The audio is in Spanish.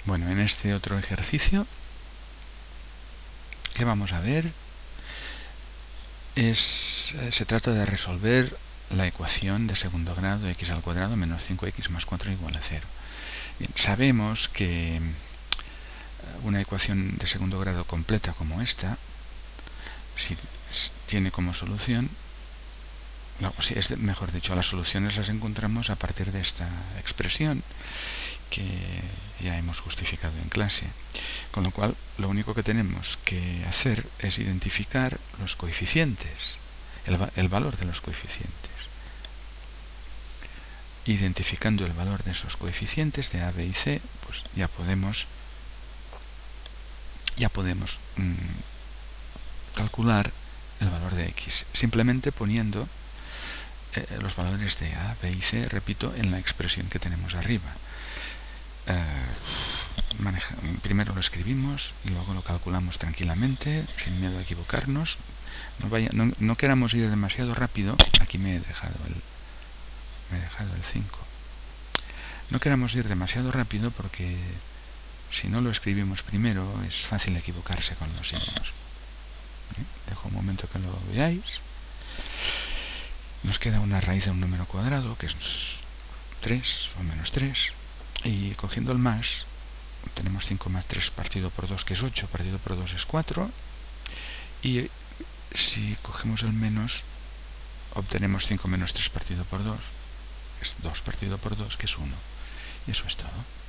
Bueno, en este otro ejercicio, ¿qué vamos a ver? Se trata de resolver la ecuación de segundo grado x al cuadrado menos 5x más 4 igual a 0. Bien, sabemos que una ecuación de segundo grado completa como esta, si tiene como solución, mejor dicho, las soluciones las encontramos a partir de esta expresión que ya hemos justificado en clase. Con lo cual, lo único que tenemos que hacer es identificar los coeficientes, el valor de los coeficientes. Identificando el valor de esos coeficientes de A, B y C, pues ya podemos calcular el valor de X, simplemente poniendo los valores de A, B y C, repito, en la expresión que tenemos arriba. Primero lo escribimos y luego lo calculamos tranquilamente, sin miedo a equivocarnos. No queramos ir demasiado rápido. Aquí me he dejado el 5. No queramos ir demasiado rápido porque si no lo escribimos primero es fácil equivocarse con los signos. Dejo un momento que lo veáis. Nos queda una raíz de un número cuadrado que es 3 o menos 3, y cogiendo el más tenemos 5 más 3 partido por 2, que es 8, partido por 2 es 4, y si cogemos el menos obtenemos 5 menos 3 partido por 2, es 2 partido por 2, que es 1, y eso es todo.